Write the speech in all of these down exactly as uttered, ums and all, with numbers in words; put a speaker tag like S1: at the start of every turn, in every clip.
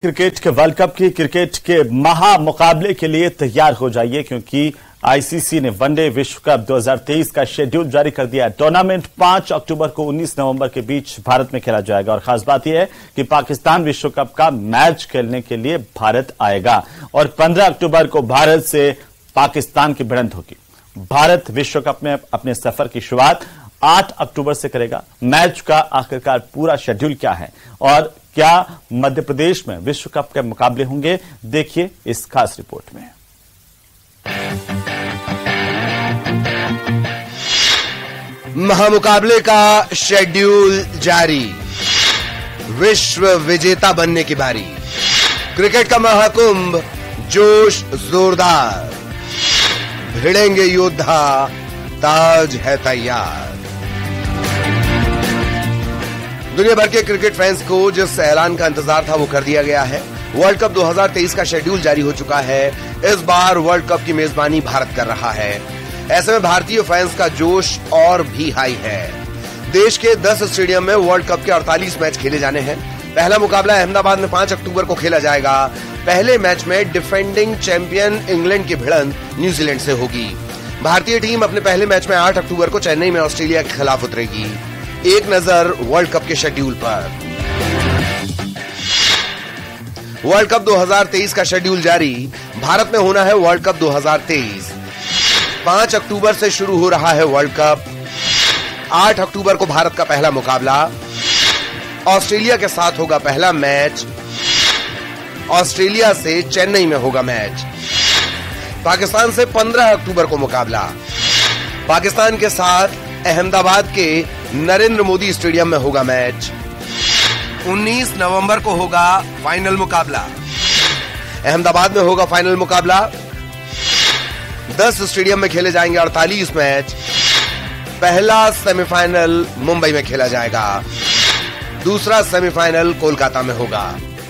S1: Cricket के world cup की cricket के महा मुकाबले के लिए तैयार हो जाइए, क्योंकि आईसीसी ने वनडे विश्व कप दो हज़ार तेईस का शेड्यूल जारी कर दिया है। टूर्नामेंट पांच अक्टूबर को उन्नीस नवंबर के बीच भारत में खेला जाएगा और खास बात यह है कि पाकिस्तान विश्व कप का मैच खेलने के लिए भारत आएगा और पंद्रह अक्टूबर को भारत से पाकिस्तान की भिड़ंत होगी। भारत विश्व कप में अपने सफर की शुरुआत आठ अक्टूबर से करेगा। मैच का आखिरकार पूरा शेड्यूल क्या है और क्या मध्य प्रदेश में विश्व कप के मुकाबले होंगे, देखिए इस खास रिपोर्ट में।
S2: महामुकाबले का शेड्यूल जारी, विश्व विजेता बनने की बारी। क्रिकेट का महाकुंभ, जोश जोरदार, भिड़ेंगे योद्धा, ताज है तैयार। दुनिया भर के क्रिकेट फैंस को जिस ऐलान का इंतजार था वो कर दिया गया है। वर्ल्ड कप दो हज़ार तेईस का शेड्यूल जारी हो चुका है। इस बार वर्ल्ड कप की मेजबानी भारत कर रहा है। ऐसे में भारतीय फैंस का जोश और भी हाई है। देश के दस स्टेडियम में वर्ल्ड कप के अड़तालीस मैच खेले जाने हैं। पहला मुकाबला अहमदाबाद में पांच अक्टूबर को खेला जाएगा। पहले मैच में डिफेंडिंग चैंपियन इंग्लैंड की भिड़ंत न्यूजीलैंड से होगी। भारतीय टीम अपने पहले मैच में आठ अक्टूबर को चेन्नई में ऑस्ट्रेलिया के खिलाफ उतरेगी। एक नजर वर्ल्ड कप के शेड्यूल पर। वर्ल्ड कप दो हज़ार तेईस का शेड्यूल जारी, भारत में होना है वर्ल्ड कप दो हज़ार तेईस। पांच अक्टूबर से शुरू हो रहा है वर्ल्ड कप। आठ अक्टूबर को भारत का पहला मुकाबला, ऑस्ट्रेलिया के साथ होगा पहला मैच। ऑस्ट्रेलिया से चेन्नई में होगा मैच। पाकिस्तान से पंद्रह अक्टूबर को मुकाबला, पाकिस्तान के साथ अहमदाबाद के नरेंद्र मोदी स्टेडियम में होगा मैच। उन्नीस नवंबर को होगा फाइनल मुकाबला, अहमदाबाद में होगा फाइनल मुकाबला। दस स्टेडियम में खेले जाएंगे अड़तालीस मैच। पहला सेमीफाइनल मुंबई में खेला जाएगा, दूसरा सेमीफाइनल कोलकाता में होगा।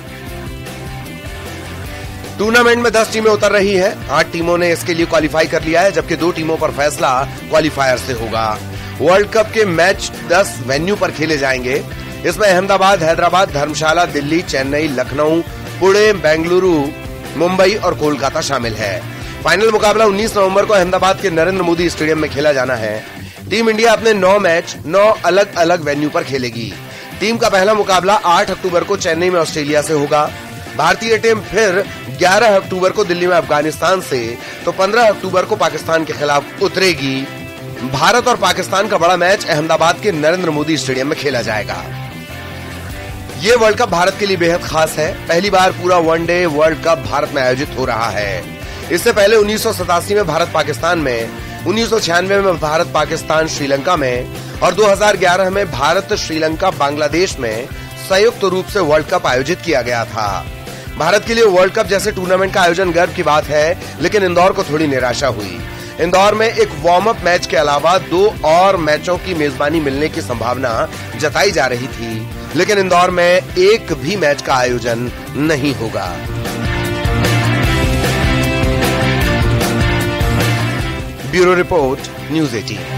S2: टूर्नामेंट में दस टीमें उतर रही हैं। आठ टीमों ने इसके लिए क्वालिफाई कर लिया है, जबकि दो टीमों पर फैसला क्वालिफायर से होगा। वर्ल्ड कप के मैच दस वेन्यू पर खेले जाएंगे। इसमें अहमदाबाद, हैदराबाद, धर्मशाला, दिल्ली, चेन्नई, लखनऊ, पुणे, बेंगलुरु, मुंबई और कोलकाता शामिल है। फाइनल मुकाबला उन्नीस नवंबर को अहमदाबाद के नरेंद्र मोदी स्टेडियम में खेला जाना है। टीम इंडिया अपने नौ मैच नौ अलग अलग वेन्यू पर खेलेगी। टीम का पहला मुकाबला आठ अक्टूबर को चेन्नई में ऑस्ट्रेलिया से होगा। भारतीय टीम फिर ग्यारह अक्टूबर को दिल्ली में अफगानिस्तान से, तो पंद्रह अक्टूबर को पाकिस्तान के खिलाफ उतरेगी। भारत और पाकिस्तान का बड़ा मैच अहमदाबाद के नरेंद्र मोदी स्टेडियम में खेला जाएगा। ये वर्ल्ड कप भारत के लिए बेहद खास है। पहली बार पूरा वनडे वर्ल्ड कप भारत में आयोजित हो रहा है। इससे पहले उन्नीस सौ सतासी में भारत पाकिस्तान में, उन्नीस सौ छियानवे में भारत पाकिस्तान श्रीलंका में और दो हज़ार ग्यारह में भारत श्रीलंका बांग्लादेश में संयुक्त रूप से वर्ल्ड कप आयोजित किया गया था। भारत के लिए वर्ल्ड कप जैसे टूर्नामेंट का आयोजन गर्व की बात है, लेकिन इंदौर को थोड़ी निराशा हुई। इंदौर में एक वार्म अप मैच के अलावा दो और मैचों की मेजबानी मिलने की संभावना जताई जा रही थी, लेकिन इंदौर में एक भी मैच का आयोजन नहीं होगा। ब्यूरो रिपोर्ट, न्यूज़ अठारह।